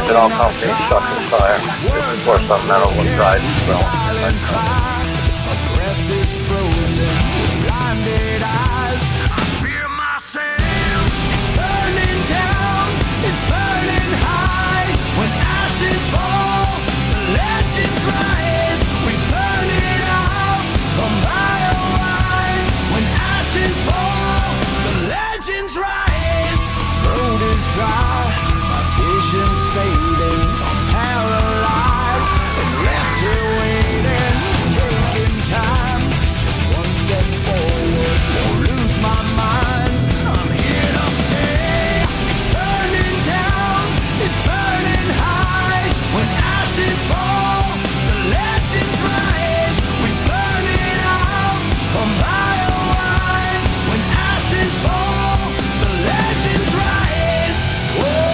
it all comes being stuck in the tire. Of course, the metal was dried as well. My breath is frozen with blinded eyes. I fear myself. It's burning down, it's burning high. When ashes fall, the legends rise. We burn it out, a mile wide. When ashes fall, the legends rise. Throat is dry, my vision's fading. I'm paralyzed and left here waiting, taking time. Just one step forward, won't lose my mind. I'm here to stay. It's burning down, it's burning high. When ashes fall, the legends rise. We burn it out, a mile wide. When ashes fall, the legends rise. Whoa.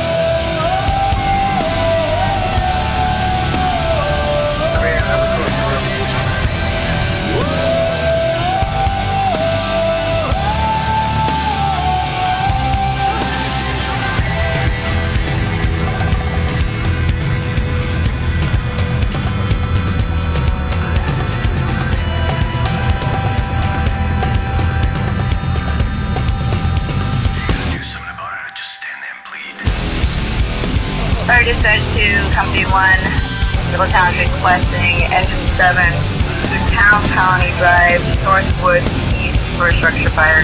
Fire dispatch to Company 1, Middle Town requesting engine 7 to Town Colony Drive, Northwood East for structure fire.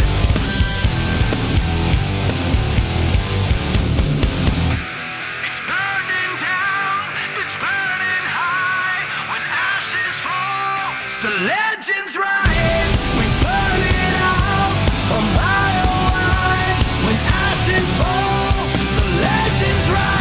It's burning down, it's burning high. When ashes fall, the legends rise. We burn it out, a mile wide. When ashes fall, the legends rise.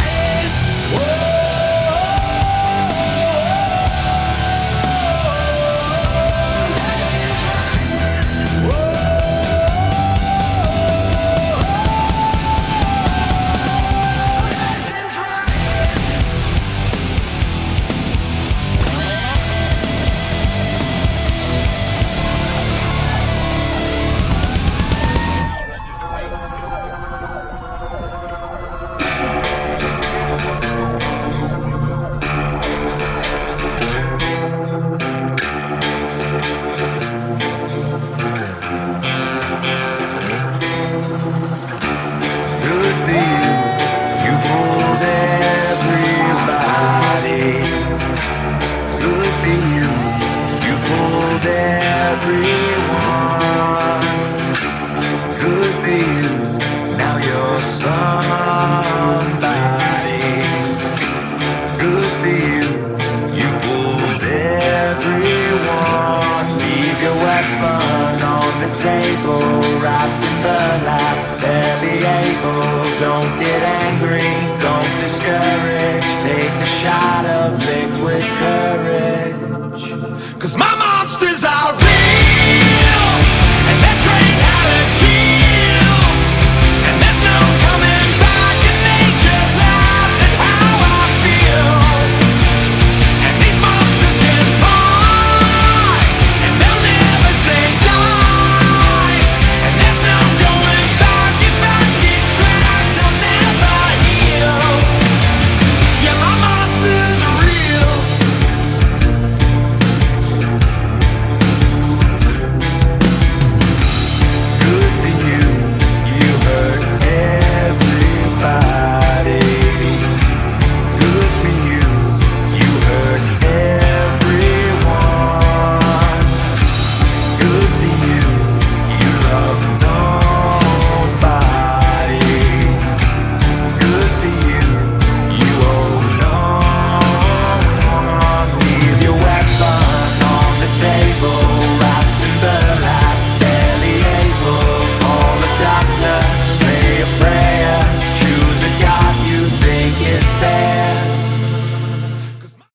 Table wrapped in burlap, barely able. Don't get angry, don't discourage. Take a shot of liquid courage, 'cause my monsters are real.